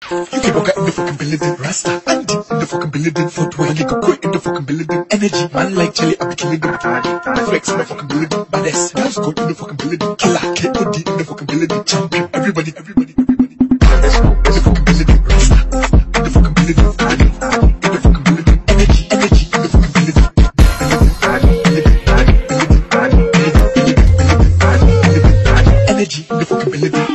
You can walk out in the fucking building, Rasta, Andy in the fucking building, footwear, nigga, quick in the fucking building, energy, man like Jelly, I be killing them, flex in the fucking building, baddest, that's good in the fucking building, killer, K.O.D in the fucking building, champion, everybody, in the fucking building, Rasta, in the fucking building, Andy, in the fucking building, energy, in the fucking building, energy in the fucking building.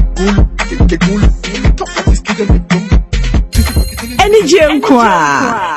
Energy Enqua.